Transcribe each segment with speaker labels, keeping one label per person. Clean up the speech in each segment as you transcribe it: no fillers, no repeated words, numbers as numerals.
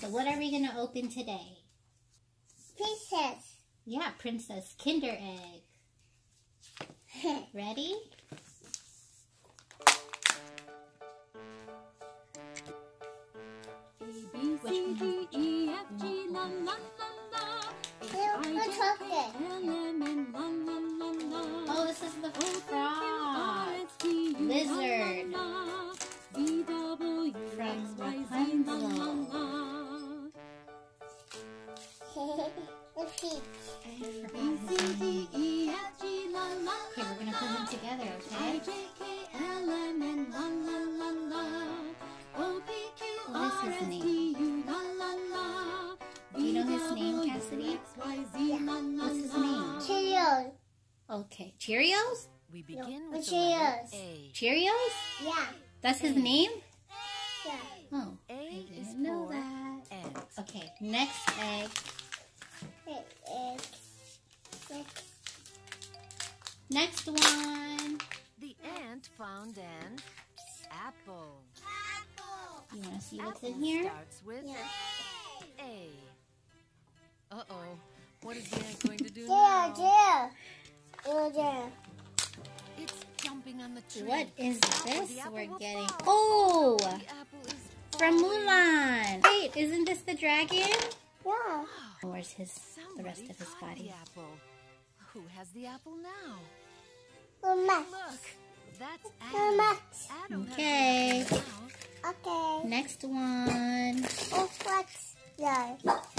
Speaker 1: So what are we going to open today?
Speaker 2: Princess.
Speaker 1: Yeah, Princess Kinder Egg. Ready? Oh, this is the frog. Lizard. From Rapunzel.
Speaker 2: The feet.
Speaker 1: Okay, we're going to put them together, okay? What is his name? Do you know his name, Cassidy? What's his name?
Speaker 2: Cheerios.
Speaker 1: Okay, Cheerios?
Speaker 3: We begin with the
Speaker 2: Cheerios.
Speaker 3: letter A.
Speaker 1: Cheerios?
Speaker 2: Yeah.
Speaker 1: That's his name?
Speaker 2: Yeah.
Speaker 1: Oh,
Speaker 3: A
Speaker 1: I
Speaker 3: is
Speaker 1: didn't know
Speaker 3: for
Speaker 1: that.
Speaker 3: ant.
Speaker 1: Okay, next egg. Next one.
Speaker 3: The ant found an apple.
Speaker 1: You want to see what's
Speaker 3: Apple
Speaker 1: in here?
Speaker 3: starts with
Speaker 2: Yeah.
Speaker 3: A. Uh-oh. What is the ant going to do
Speaker 2: There.
Speaker 3: now? It's jumping on the tree.
Speaker 1: What is this
Speaker 3: The apple
Speaker 1: we're
Speaker 3: will
Speaker 1: getting?
Speaker 3: fall.
Speaker 1: Oh,
Speaker 3: The apple is
Speaker 1: from
Speaker 3: falling.
Speaker 1: Mulan. Wait, isn't this the dragon?
Speaker 2: Yeah.
Speaker 1: Where's the rest
Speaker 3: Somebody
Speaker 1: of his
Speaker 3: caught
Speaker 1: body?
Speaker 3: the apple. Who has the apple now?
Speaker 2: Mama.
Speaker 3: Look, that's
Speaker 2: Mama.
Speaker 3: Adam. Adam
Speaker 1: Okay.
Speaker 3: has the apple now.
Speaker 2: Okay.
Speaker 1: Next one.
Speaker 2: Oh, what's that?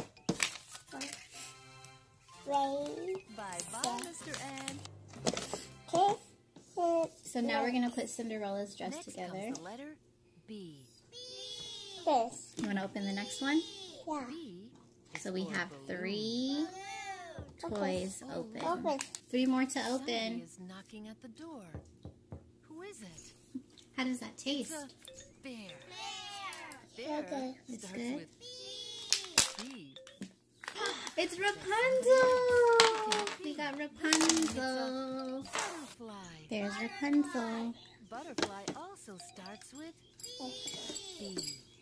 Speaker 2: Rain.
Speaker 3: Bye-bye, Mr. Ant.
Speaker 2: Okay.
Speaker 1: So now we're going to put Cinderella's dress
Speaker 3: Next
Speaker 1: together.
Speaker 3: comes the letter B.
Speaker 2: This.
Speaker 1: You want to open the next one?
Speaker 2: Yeah.
Speaker 3: B is
Speaker 1: So we
Speaker 3: for
Speaker 1: have
Speaker 3: balloon.
Speaker 1: 3 toys open.
Speaker 2: Open.
Speaker 1: 3 more to
Speaker 3: Somebody
Speaker 1: open.
Speaker 3: is knocking at the door. Who is it?
Speaker 1: How does that taste?
Speaker 3: It's a bear. Bear
Speaker 2: Okay.
Speaker 1: It's
Speaker 3: starts
Speaker 1: good?
Speaker 3: with B.
Speaker 1: It's Rapunzel! We got Rapunzel.
Speaker 3: Butterfly.
Speaker 1: There's Rapunzel.
Speaker 3: Butterfly also starts with B.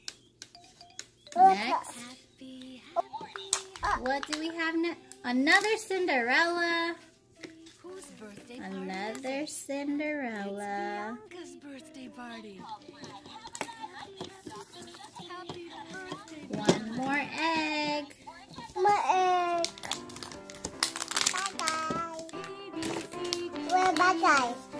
Speaker 1: Next,
Speaker 3: Happy,
Speaker 1: what do we have next? Another Cinderella.
Speaker 3: whose birthday party is
Speaker 1: Another
Speaker 3: it?
Speaker 1: Cinderella.
Speaker 3: Bianca's birthday party. Happy birthday.
Speaker 1: One more egg.
Speaker 2: My egg. Bye-bye. Bye-bye.